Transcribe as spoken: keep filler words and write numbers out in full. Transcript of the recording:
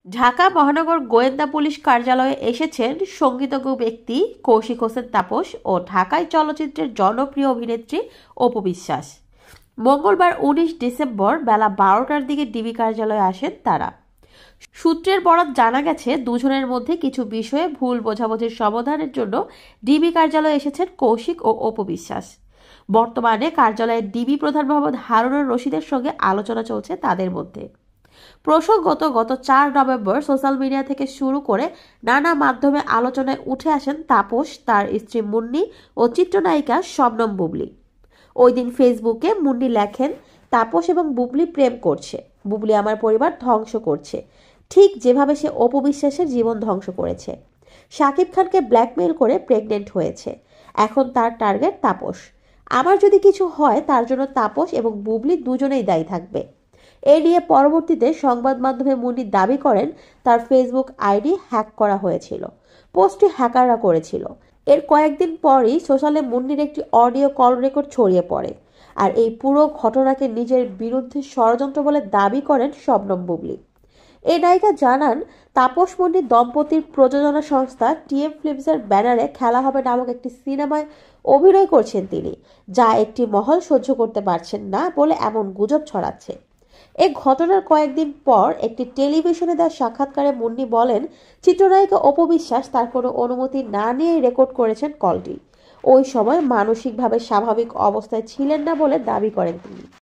ঢাকা মহানগর গোয়েন্দা পুলিশ কার্যালয়ে এসেছেন সঙ্গীতজ্ঞ ব্যক্তি কৌশিক হোসেন তাপস ও ঢাকাই চলচ্চিত্রের জনপ্রিয় অভিনেত্রী অপু বিশ্বাস। মঙ্গলবার উনিশ ডিসেম্বর বেলা বারোটার দিকে ডিবি কার্যালয়ে আসেন তারা। সূত্রের বরাত জানা গেছে, দুজনের মধ্যে কিছু বিষয়ে ভুল বোঝাবুঝির সমাধানের জন্য ডিবি কার্যালয়ে এসেছেন কৌশিক ও অপু বিশ্বাস। বর্তমানে কার্যালয়ের ডিবি প্রধান মোহাম্মদ হারুনুর রশিদের সঙ্গে আলোচনা চলছে তাদের মধ্যে। প্রসঙ্গত, গত চার নভেম্বর সোশ্যাল মিডিয়া থেকে শুরু করে নানা মাধ্যমে আলোচনায় উঠে আসেন তাপস, তার স্ত্রী মুন্নি ও চিত্রনায়িকা শবনম বুবলি। ওই দিন ফেসবুকে মুন্নি লেখেন, তাপস এবং বুবলি প্রেম করছে, বুবলি আমার পরিবার ধ্বংস করছে, ঠিক যেভাবে সে অপু বিশ্বাসের জীবন ধ্বংস করেছে। শাকিব খানকে ব্ল্যাকমেইল করে প্রেগনেন্ট হয়েছে, এখন তার টার্গেট তাপস। আমার যদি কিছু হয় তার জন্য তাপস এবং বুবলি দুজনেই দায়ী থাকবে। এ নিয়ে পরবর্তীতে সংবাদ মাধ্যমে মুন্নি দাবি করেন তার ফেসবুক আইডি হ্যাক করা হয়েছিল, পোস্টটি হ্যাকাররা করেছিল। এর কয়েকদিন পরই সোশ্যালে মুন্নির একটি অডিও কল রেকর্ড ছড়িয়ে পড়ে, আর এই পুরো ঘটনাকে নিজের বিরুদ্ধে ষড়যন্ত্র বলে দাবি করেন শবনম বুবলি। এই নায়িকা জানান, তাপস মুন্নির দম্পতির প্রযোজনা সংস্থা টিএম ফিল্মসের ব্যানারে খেলা হবে নামক একটি সিনেমায় অভিনয় করছেন তিনি, যা একটি মহল সহ্য করতে পারছেন না বলে এমন গুজব ছড়াচ্ছে। এ ঘটনার কয়েকদিন পর একটি টেলিভিশনে দেওয়া সাক্ষাৎকারে মুন্নি বলেন, চিত্রনায়িকা অপু বিশ্বাস তার কোনো অনুমতি না নিয়েই রেকর্ড করেছেন কলটি। ওই সময় মানসিকভাবে স্বাভাবিক অবস্থায় ছিলেন না বলে দাবি করেন তিনি।